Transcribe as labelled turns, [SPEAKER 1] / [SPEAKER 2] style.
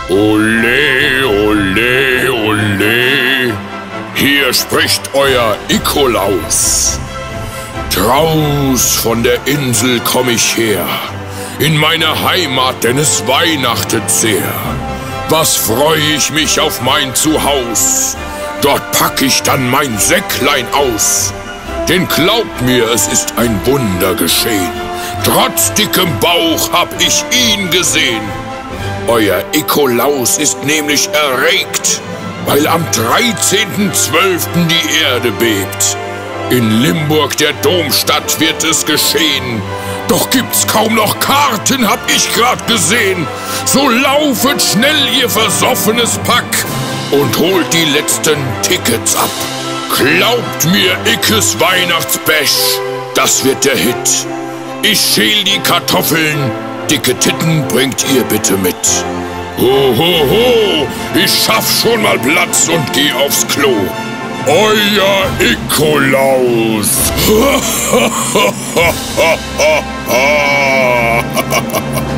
[SPEAKER 1] Ole, ole, ole, hier spricht euer Ikolaus. Draus von der Insel komm ich her, in meine Heimat, denn es weihnachtet sehr. Was freu ich mich auf mein Zuhaus, dort pack ich dann mein Säcklein aus. Denn glaubt mir, es ist ein Wunder geschehen, trotz dickem Bauch hab ich ihn gesehen. Euer Ikolaus ist nämlich erregt, weil am 13.12. die Erde bebt. In Limburg, der Domstadt, wird es geschehen. Doch gibt's kaum noch Karten, hab ich grad gesehen. So laufet schnell, ihr versoffenes Pack, und holt die letzten Tickets ab. Glaubt mir, Ikkes Weihnachtsbash, das wird der Hit. Ich schäl die Kartoffeln, dicke Titten bringt ihr bitte mit. Ho, ho, ho, ich schaff schon mal Platz und geh aufs Klo. Euer Ikolaus. Ha, ha, ha, ha, ha.